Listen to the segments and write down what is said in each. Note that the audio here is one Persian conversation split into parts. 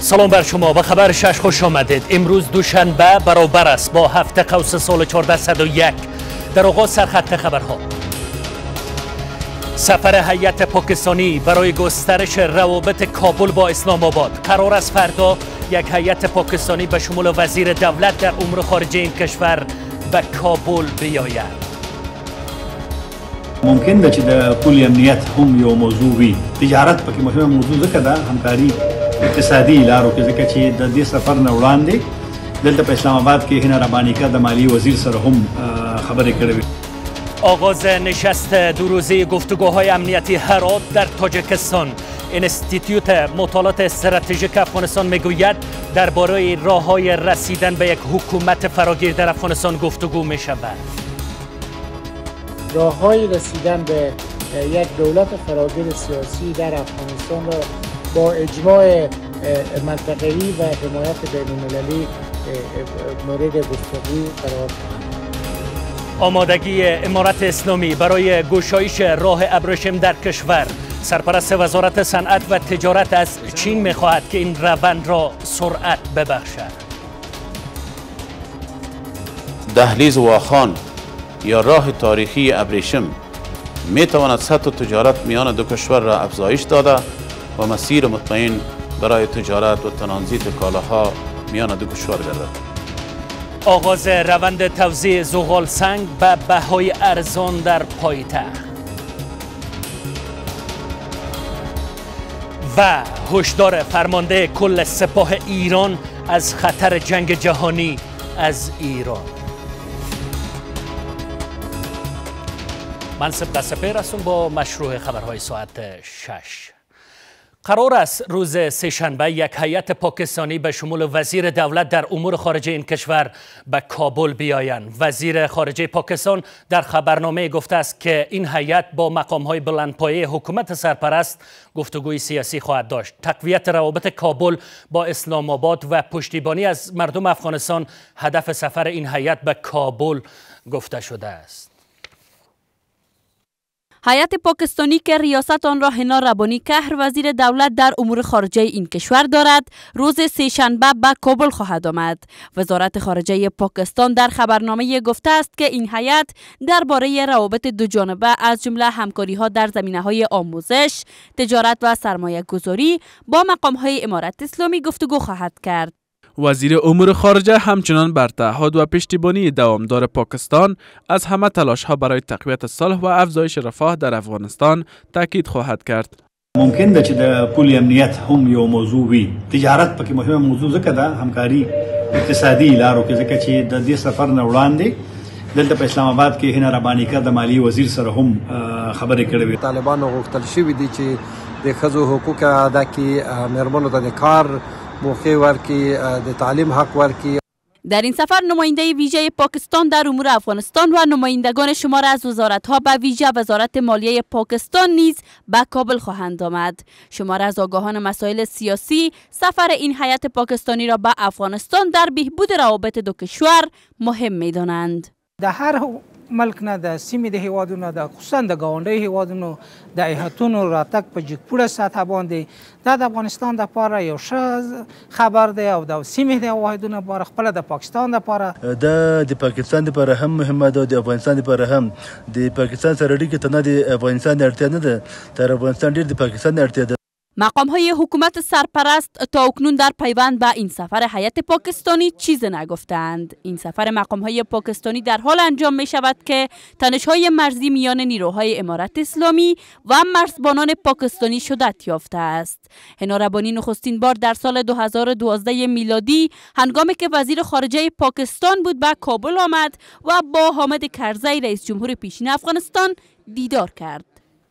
سلام بر شما، به خبر 6 خوش آمدید. امروز دوشنبه برابر است با 7 قوس سال 1401. در آغاز سرخط خبرها: سفر هیئت پاکستانی برای گسترش روابط کابل با اسلام آباد. قرار است فردا یک هیئت پاکستانی به شمول وزیر دولت در امور خارجه این کشور به کابل بیاید. ممکن ده چې د پول امنیت هم یو موضوع وي. تجارت پکې مهمه موضوع ځکه ده، همکاري اقتصادي لارو کې، ځکه چې د دې سفر نه وړاندې دلته په اسلام آباد کې هنا رباني کا د مالی وزیر سره هم خبرې کړې. آغاز نشست دو روزه گفتگوهای امنیتی هرات در تاجیکستان. انستیتیوت مطالعات استراتژیک افغانستان میگوید درباره راههای رسیدن به یک حکومت فراگیر در افغانستان گفتگو می شود. راههای رسیدن به یک دولت فراگیر سیاسی در افغانستان را با اجماع منطقه‌ای و حمایت بین‌المللی مورد گفتگو قرار دهند. آمادگی امارت اسلامی برای گشایش راه ابریشم در کشور. سرپرست وزارت صنعت و تجارت از چین می‌خواهد که این روند را سرعت ببخشد. دهلیز واخان یا راه تاریخی ابریشم می تواند سطح تجارت میان دو کشور را افزایش داده و مسیر مطمئن برای تجارت و ترانزیت کالاها میان دو کشور گردد. آغاز روند توزیع زغال سنگ به بهای ارزان در پایتخت و هشدار فرمانده کل سپاه ایران از خطر جنگ جهانی از ایران. من سپه سپیر هستم با مشروع خبرهای ساعت 6. قرار است روز سه‌شنبه یک هیئت پاکستانی به شمول وزیر دولت در امور خارجه این کشور به کابل بیایند. وزیر خارجه پاکستان در خبرنامه گفته است که این هیئت با مقام‌های بلندپایه حکومت سرپرست گفتگوی سیاسی خواهد داشت. تقویت روابط کابل با اسلام آباد و پشتیبانی از مردم افغانستان هدف سفر این هیئت به کابل گفته شده است. هیئت پاکستانی که ریاست آن را حنا ربانی کهر وزیر دولت در امور خارجه این کشور دارد، روز سه‌شنبه به کابل خواهد آمد. وزارت خارجه پاکستان در خبرنامه گفته است که این هیئت درباره روابط دو جانبه از جمله همکاری‌ها در زمینه‌های آموزش، تجارت و سرمایه‌گذاری با مقام‌های امارت اسلامی گفتگو خواهد کرد. وزیر امور خارجه همچنان بر تعهد و پشتیبانی دوامدار پاکستان از همه تلاش‌ها برای تقویت صلح و افزایش رفاه در افغانستان تاکید خواهد کرد. ممکن ده چې د پول امنیت هم یو موضوع وي. تجارت پکې مهمه موضوع ځکه ده، همکاري اقتصادي لارو کې، ځکه چې د دې سفر نه وړاندې دلته په اسلام آباد کې هنا رباني کا د مالی وزیر سره هم خبرې کړې. طالبانو غوښتل شوي دي چې د ښځو حقوق ادا کړي، مېرمنو ته د کار موقع ورکی، د تعلیم حق ورکی. در این سفر نماینده ویژه پاکستان در امور افغانستان و نمایندگان شمار از وزارت‌ها به ویژه وزارت مالیه پاکستان نیز به کابل خواهند آمد. شمار از آگاهان مسائل سیاسی سفر این هیئت پاکستانی را به افغانستان در بهبود روابط دو کشور مهم می‌دانند. در هر ملک نه د سیمې د هیوادونو د خصوصا د ګاونډي هیوادونو د هیئتونو راتګ په جګپوړه سطح باندې دا د افغانستان لپاره یو ښه خبر دی او د سیمې د هیوادونو لپاره خپل د پاکستان لپاره د پاکستان لپاره هم مهمه ده، د افغانستان لپاره هم. د پاکستان سره اړیکې ته نه د افغانستان اړتیا نه ده، تر افغانستان ډیر د پاکستان اړتیا ده. مقام‌های حکومت سرپرست تا اکنون در پیوند به این سفر هیئت پاکستانی چیز نگفتند. این سفر مقام‌های پاکستانی در حال انجام می شود که تنش‌های مرزی میان نیروهای امارت اسلامی و مرزبانان پاکستانی شدت یافته است. حنا ربانی نخستین بار در سال 2012 میلادی هنگامی که وزیر خارجه پاکستان بود به کابل آمد و با حامد کرزی رئیس جمهور پیشین افغانستان دیدار کرد.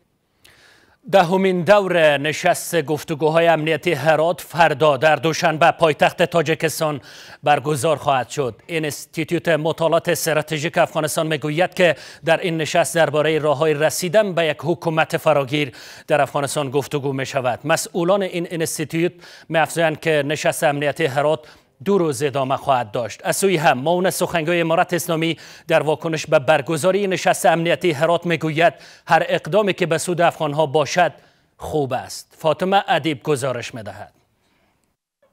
دهمین دور نشست گفتگوهای امنیتی هرات فردا در دوشنبه پایتخت تاجیکستان برگزار خواهد شد. انستیتیوت مطالعات استراتژیک افغانستان میگوید که در این نشست درباره راههای رسیدن به یک حکومت فراگیر در افغانستان گفتگو می شود. مسئولان این انستیتیوت می‌افزایند که نشست امنیتی هرات 2 روز ادامه خواهد داشت. از سوی هم معاون سخنگوی امارت اسلامی در واکنش به برگزاری نشست امنیتی هرات میگوید هر اقدامی که به سود افغانها باشد خوب است. فاطمه ادیب گزارش میدهد.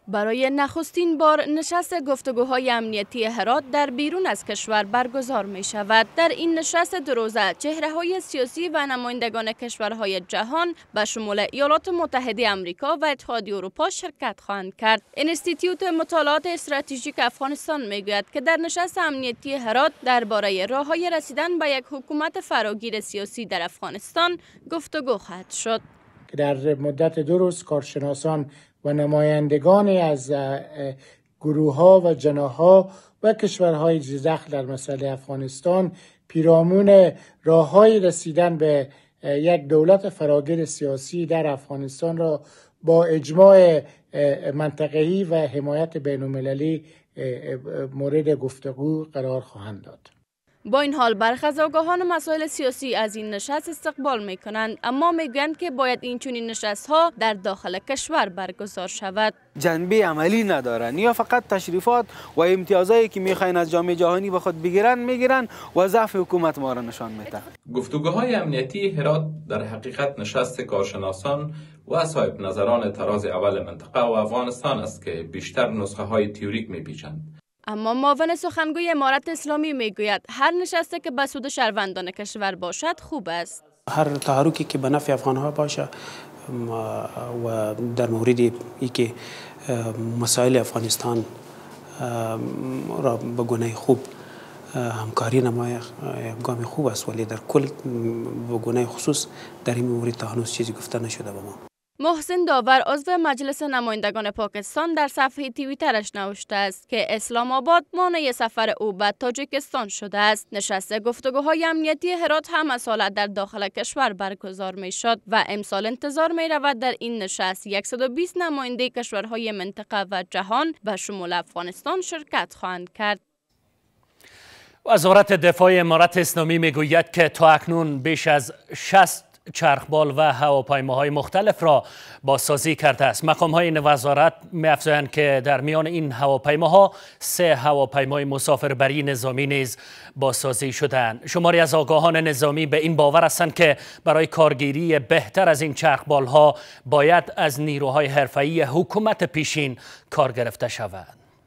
برای نخستین بار نشست گفتگوهای امنیتی هرات در بیرون از کشور برگزار می شود. در این نشست 2 روزه چهره‌های سیاسی و نمایندگان کشورهای جهان به شمول ایالات متحده آمریکا و اتحادیه اروپا شرکت خواهند کرد. انستیتیوت مطالعات استراتژیک افغانستان می گوید که در نشست امنیتی هرات درباره راه‌های رسیدن به یک حکومت فراگیر سیاسی در افغانستان گفتگو خواهد شد. در مدت 2 روز کارشناسان و نمایندگانی از گروه‌ها و جناح‌ها و کشورهای زیردخل در مسئله افغانستان پیرامون راه‌های رسیدن به یک دولت فراگیر سیاسی در افغانستان را با اجماع منطقه‌ای و حمایت بین‌المللی مورد گفتگو قرار خواهند داد. با این حال برخی از آگاهان مسائل سیاسی از این نشست استقبال می کنند، اما می گویند که باید این چنین نشست ها در داخل کشور برگزار شود. جنبه عملی ندارن یا فقط تشریفات و امتیازایی که میخواین از جامعه جهانی به خود میگیرن و ضعف حکومت ما را نشان میده. گفتگوهای امنیتی هرات در حقیقت نشست کارشناسان و صاحب نظران تراز اول منطقه و افغانستان است که بیشتر نسخه های تئوریک میپیچند. اما معاون سخنگوی امارت اسلامی میگوید هر نشسته که به سود شهروندان کشور باشد خوب است. هر تحرکی که به نفع افغانها باشه و در مورد اینکه مسائل افغانستان را به گونه خوب همکاری نمای گام خوب است، ولی در کل به گونه خصوص در این مورد تا هنوز چیزی گفته نشده به ما. محسن داور عضو مجلس نمایندگان پاکستان در صفحه توییترش نوشته است که اسلام آباد مانع سفر او به تاجیکستان شده است. نشست گفتگوهای امنیتی هرات هم از حالت در داخل کشور برگزار می شد و امسال انتظار می رود در این نشست 120 نماینده کشورهای منطقه و جهان به شمول افغانستان شرکت خواهند کرد. وزارت دفاع امارت اسلامی میگوید که تا اکنون بیش از 60 چرخبال و هواپیماهای مختلف را بازسازی کرده است. مقام‌های این وزارت می‌افزایند که در میان این هواپیماها 3 هواپیمای مسافربری نظامی نیز بازسازی شده‌اند. شماری از آگاهان نظامی به این باور هستند که برای کارگیری بهتر از این چرخبال‌ها باید از نیروهای حرفه‌ای حکومت پیشین کار گرفته شود.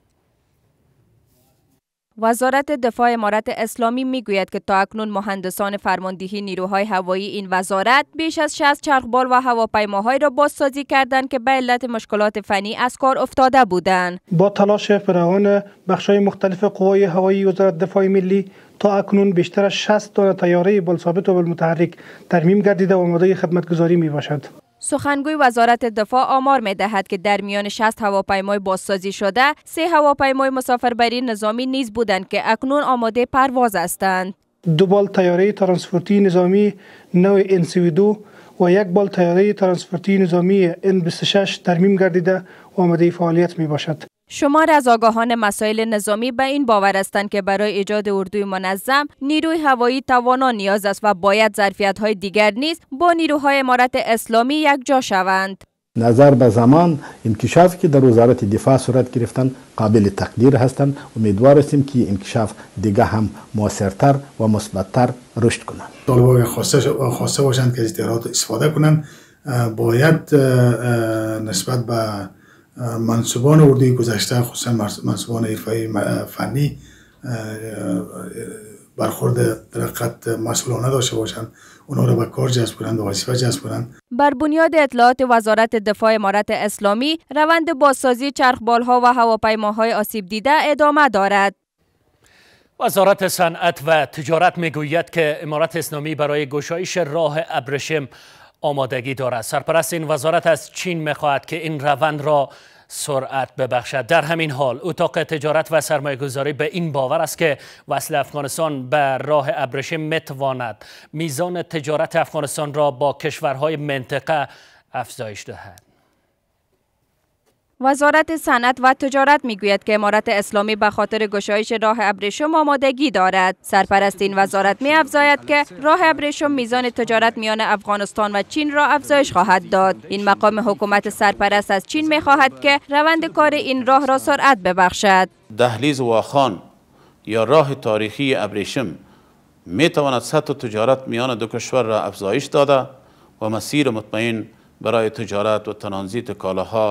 وزارت دفاع امارت اسلامی میگوید که تا اکنون مهندسان فرماندهی نیروهای هوایی این وزارت بیش از 60 چرخبال و هواپیماهای را بازسازی کردند که به علت مشکلات فنی از کار افتاده بودند. با تلاش فراوان بخش‌های مختلف قوای هوایی وزارت دفاع ملی تا اکنون بیشتر از 60 تا طیاره بالثابت و بالمتحرک ترمیم گردیده و آماده خدمتگزاری میباشد. سخنگوی وزارت دفاع آمار می‌دهد که در میان 60 هواپیمای بازسازی شده 3 هواپیمای مسافربری نظامی نیز بودند که اکنون آماده پرواز هستند. 2 بال طیاره ترانسپورتی نظامی نوع NC-2 و 1 بال طیاره ترانسپورتی نظامی N-26 ترمیم گردیده و آماده فعالیت میباشد. شمار از آگاهان مسائل نظامی به این باور هستند که برای ایجاد اردوی منظم نیروی هوایی توانا نیاز است و باید ظرفیت‌های دیگر نیز با نیروهای امارت اسلامی یکجا شوند. نظر به زمان انکشاف که در وزارت دفاع صورت گرفتن قابل تقدیر هستند. امیدوار هستیم که انکشاف دیگه هم موثرتر و مثبت‌تر رشد کنند. طالبان خواسته باشند که از اطلاعات استفاده کنند، باید نسبت به منصوبان اردوی گذشته خصوصا منصوبان حرفه‌ای فنی برخورد در حقیقت مسئولانه داشته باشند، اونا را به کار جذب کنند و وظیفه جذب کنند. بر بنیاد اطلاعات وزارت دفاع امارت اسلامی روند بازسازی چرخبال‌ها و هواپیماهای آسیب دیده ادامه دارد. وزارت صنعت و تجارت میگوید که امارت اسلامی برای گشایش راه ابریشم آمادگی دارد. سرپرست این وزارت از چین می‌خواهد که این روند را سرعت ببخشد. در همین حال اتاق تجارت و سرمایه‌گذاری به این باور است که وصل افغانستان به راه ابریشم می‌تواند میزان تجارت افغانستان را با کشورهای منطقه افزایش دهد. وزارت صنعت و تجارت میگوید که امارت اسلامی به خاطر گشایش راه ابریشم آمادگی دارد. سرپرست این وزارت می‌افزاید که راه ابریشم میزان تجارت میان افغانستان و چین را افزایش خواهد داد. این مقام حکومت سرپرست از چین می‌خواهد که روند کار این راه را سرعت ببخشد. دهلیز واخان یا راه تاریخی ابریشم می‌تواند سطح تجارت میان دو کشور را افزایش داده و مسیر مطمئن برای تجارت و ترانزیت کالاها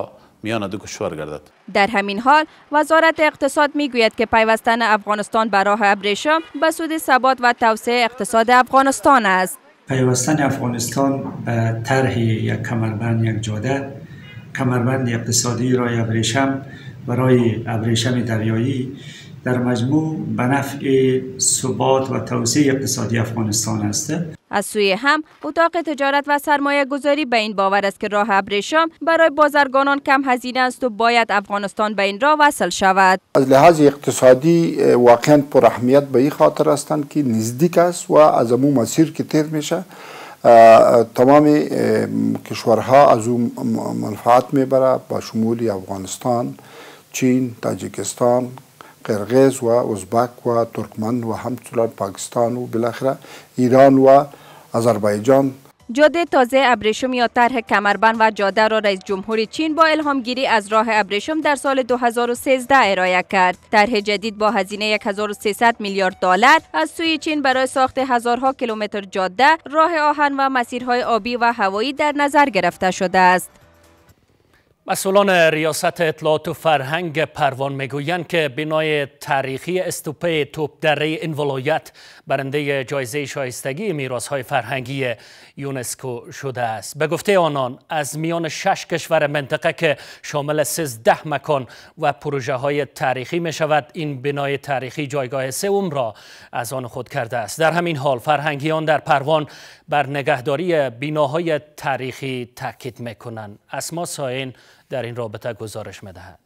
میان دو کشور گردد. در همین حال وزارت اقتصاد میگوید که پیوستن افغانستان به راه ابریشم به سود ثبات و توسعه اقتصاد افغانستان است. پیوستن افغانستان به طرح یک کمربند، یک جاده، کمربند اقتصادی راه ابریشم برای ابریشم دریایی در مجموع به نفع ثبات و توسعه اقتصادی افغانستان است. از سوی هم اتاق تجارت و سرمایه گذاری به این باور است که راه ابریشم برای بازرگانان کم هزینه است و باید افغانستان به این راه وصل شود. از لحاظ اقتصادی واقعا پر اهمیت به این خاطر هستند که نزدیک است و از امو مسیر که تیر میشه تمام کشورها از اون منفعت میبره با شمول افغانستان، چین، تاجیکستان، قرقیز و ازبک و ترکمن و همچنین پاکستان و بالاخره ایران و آذربایجان. جاده تازه ابریشم یا طرح کمربند و جاده را رئیس جمهور چین با الهامگیری از راه ابریشم در سال 2013 ارائه کرد. طرح جدید با هزینه 1300 میلیارد دلار از سوی چین برای ساخت هزارها کیلومتر جاده، راه آهن و مسیرهای آبی و هوایی در نظر گرفته شده است. مسئولان ریاست اطلاعات و فرهنگ پروان میگویند که بنای تاریخی استوپه توپدره این ولایت برنده جایزه شایستگی میراث‌های فرهنگی یونسکو شده است. به گفته آنان از میان 6 کشور منطقه که شامل 13 مکان و پروژه های تاریخی می شود، این بنای تاریخی جایگاه سوم را از آن خود کرده است. در همین حال فرهنگیان در پروان بر نگهداری بناهای تاریخی تاکید میکنند. اسما ساین در این رابطه گزارش می‌دهد.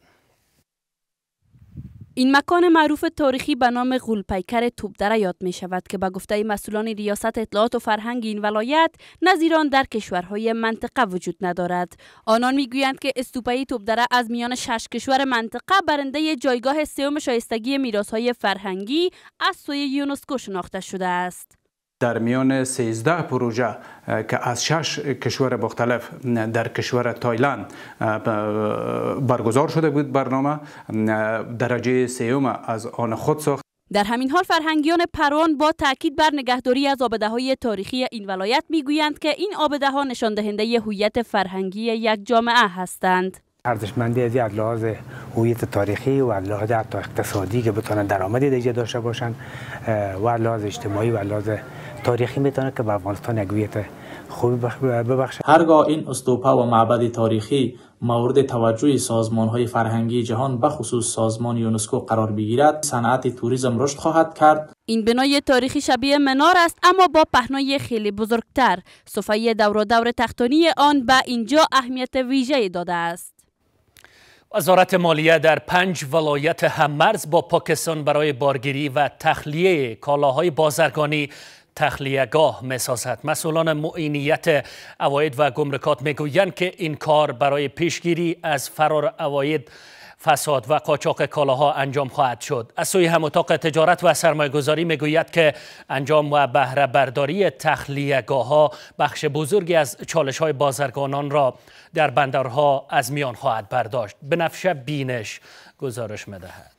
این مکان معروف تاریخی به نام غول‌پیکر توپدره یاد می شود که به گفته مسئولان ریاست اطلاعات و فرهنگ این ولایت نظیر آن در کشورهای منطقه وجود ندارد. آنان می گویند که استوپه توپدره از میان 6 کشور منطقه برنده جایگاه سوم شایستگی میراث‌های فرهنگی از سوی یونسکو شناخته شده است. در میان 13 پروژه که از 6 کشور مختلف در کشور تایلند برگزار شده بود برنامه، درجه سوم از آن خود ساخت. در همین حال فرهنگیان پروان با تاکید بر نگهداری از آبده‌های تاریخی این ولایت میگویند که این آبده‌ها نشان دهنده هویت فرهنگی یک جامعه هستند. ارزشمندی از لحاظ هویت تاریخی و لحاظ حتی اقتصادی که بتونن درآمدی دیگه داشته باشن و لحاظ اجتماعی و لحاظ تاریخی میتونه که به افغانستان یک هویت خوبی ببخشه. هرگاه این استوپا و معبد تاریخی مورد توجه سازمان‌های فرهنگی جهان به خصوص سازمان یونسکو قرار بگیرد، صنعت توریسم رشد خواهد کرد. این بنای تاریخی شبیه منار است اما با پهنای خیلی بزرگتر. صفحه دور تختانی آن به اینجا اهمیت ویژه‌ای داده است. وزارت مالیه در 5 ولایت هممرز با پاکستان برای بارگیری و تخلیه کالاهای بازرگانی تخلیه‌گاه می‌سازد. مسئولان معینیت عواید و گمرکات میگویند که این کار برای پیشگیری از فرار عواید، فساد و قاچاق کالاها انجام خواهد شد. از سوی هم اتاق تجارت و سرمایه‌گذاری میگوید که انجام و بهره برداری تخلیه‌گاه‌ها بخش بزرگی از چالش‌های بازرگانان را در بندرها از میان خواهد برداشت. بنفشه بینش گزارش می‌دهد.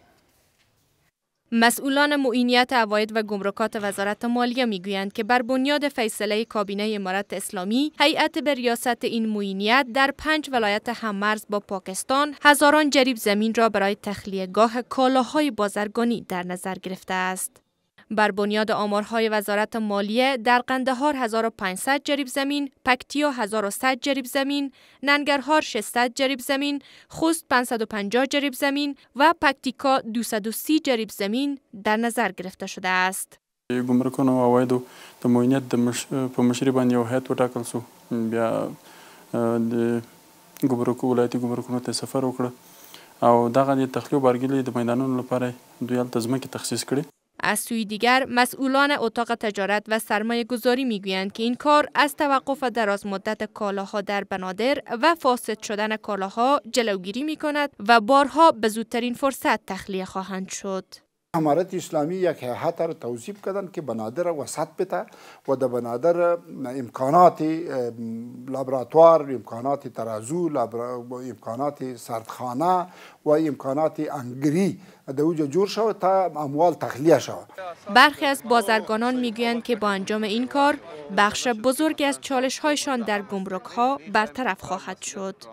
مسئولان معینیت عواید و گمرکات وزارت مالیه میگویند که بر بنیاد فیصله کابینه امارت اسلامی، هیئت به ریاست این معینیت در 5 ولایت هممرز با پاکستان هزاران جریب زمین را برای تخلیه‌گاه کالاهای بازرگانی در نظر گرفته است. بر بنیاد آمارهای وزارت مالیه در قندهار 1500 جریب زمین، پکتیا 1100 جریب زمین، ننگرهار 600 جریب زمین، خوست 550 جریب زمین و پکتیکا 230 جریب زمین در نظر گرفته شده است. ګمرکونو او عوایدو د معینیت په مشرۍ باندې یو هیئت وټاکل شو. بیا د ولایتي ګمرکونو ته سفر وکړه او دغه د تخلیه او بارګیلې د میدانونو لپاره دوی هلته ځمکې تخصیص کړې. از سوی دیگر مسئولان اتاق تجارت و سرمایه گذاری می گویند که این کار از توقف دراز مدت کالاها در بنادر و فاسد شدن کالاها جلوگیری می کند و بارها به زودترین فرصت تخلیه خواهند شد. امارت اسلامی یک هیئت را توصیف کردن که بنادر وسط بده و در بنادر امکانات لابراتوار، امکانات ترازو، امکانات سردخانه و امکانات انگری در اوجا جور شود تا اموال تخلیه شود. برخی از بازرگانان میگویند که با انجام این کار بخش بزرگی از چالش‌هایشان در گمرک‌ها برطرف خواهد شد.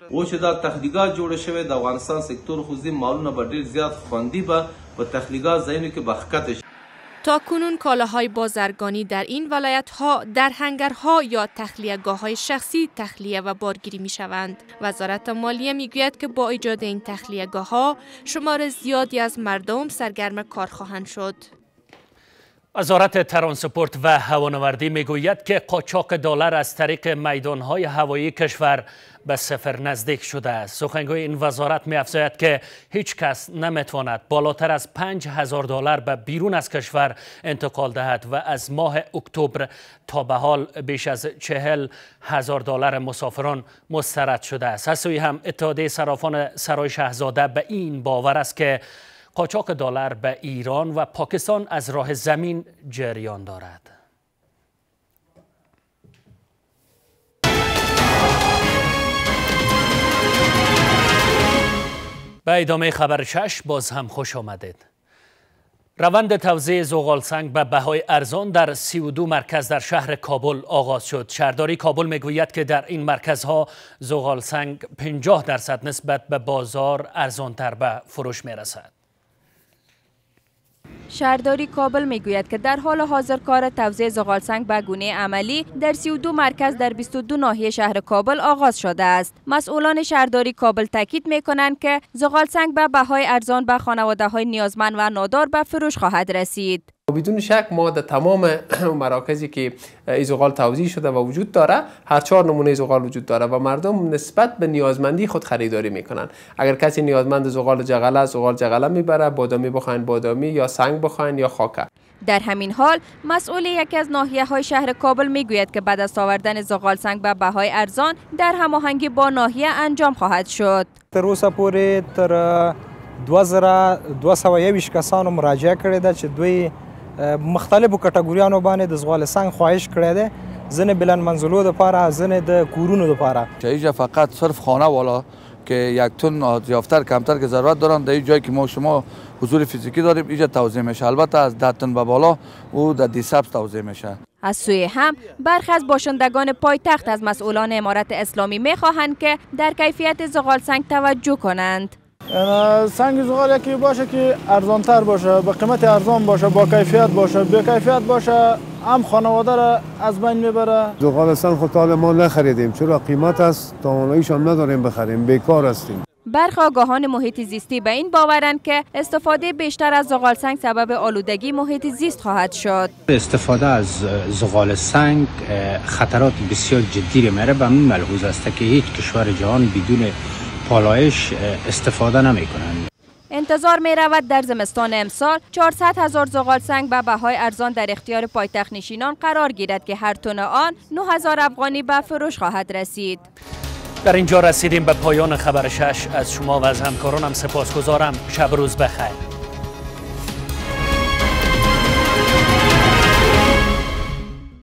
و چې دا تخلیقات جوړ شوی د افغانستان سکتور خصوصي مالونه به ډیر زیات خوندي به په تخلیقات ځایونو کې به ښکته شي. تا کنون کالاهای بازرگانی در این ولایت ها در هنگرها یا تخلیه‌گاه های شخصی تخلیه و بارگیری می شوند. وزارت مالیه می گوید که با ایجاد این تخلیه‌گاه ها شمار زیادی از مردم سرگرم کار خواهند شد. وزارت ترانسپورت و هوانوردی میگوید که قاچاق دلار از طریق میدانهای هوایی کشور به صفر نزدیک شده است. سخنگوی این وزارت می‌افزاید که هیچ کس نمیتواند بالاتر از $5,000 به بیرون از کشور انتقال دهد و از ماه اکتبر تا به حال بیش از $40,000 مسافران مسترد شده است. از سوی هم اتحادیه صرافان سرای شاهزاده به این باور است که قاچاق دلار به ایران و پاکستان از راه زمین جریان دارد. به ادامه خبر 6 باز هم خوش آمدید. روند توزیع زغال سنگ به بهای ارزان در 32 مرکز در شهر کابل آغاز شد. شهرداری کابل میگوید که در این مرکزها زغال سنگ 50% نسبت به بازار ارزانتر به فروش میرسد. شهرداری کابل میگوید که در حال حاضر کار توزیع زغال سنگ به گونه عملی در 32 مرکز در 22 ناحیه شهر کابل آغاز شده است. مسئولان شهرداری کابل تاکید میکنند که زغال سنگ به بهای ارزان به خانواده‌های نیازمند و نادار به فروش خواهد رسید. بدون شک ما در تمام مراکزی که این زغال توزیع شده و وجود داره هر 4 نمونه زغال وجود داره و مردم نسبت به نیازمندی خود خریداری میکنن. اگر کسی نیازمند زغال جغله میبره، بادامی بخواین بادامی، یا سنگ بخواین یا خاکه. در همین حال مسئول یکی از ناحیه‌های شهر کابل میگوید که بعد از آوردن زغال سنگ به بهای ارزان در هماهنگی با ناحیه انجام خواهد شد. تر اوسه پورې تر 2221 کسانو مراجعه کړې ده چې دوی مختلفو کټګوریانو باندې د زغال سنگ خواهش کړی دی. ځینې بلند منزلو دپاره، ځینې د کورونو دپاره. اینجا فقط صرف خانه والا که 1 تن یافتر کمتر که ضرورت دارن در این جایی که ما شما حضور فیزیکی داریم اینجا توزیع میشه. البته از 10 تن به بالا او در دیسبس توزیع میشه. از سوی هم برخی از باشندگان پایتخت از مسئولان امارت اسلامی میخواهند که در کیفیت زغال سنگ توجه کنند. سنگ زغال یکی باشه که ارزانتر باشه، با قیمت ارزان باشه، با کیفیت باشه. بی کیفیت باشه هم خانواده را از بین میبره. زغال سنگ خود حال ما نخریدیم چرا قیمت است، تواناییش هم نداریم بخریم، بیکار هستیم. برخی آگاهان محیط زیستی به این باورند که استفاده بیشتر از زغال سنگ سبب آلودگی محیط زیست خواهد شد. استفاده از زغال سنگ خطرات بسیار جدی میره و این ملحوظ است که هیچ کشور جهان بدون پالایش استفاده نمی کنند. انتظار می رود در زمستان امسال 400,000 زغال سنگ به بهای ارزان در اختیار پایتخت نشینان قرار گیرد که هر تن آن 9,000 افغانی به فروش خواهد رسید. در اینجا رسیدیم به پایان خبر 6. از شما و از همکارانم سپاسگزارم. شب روز بخیر.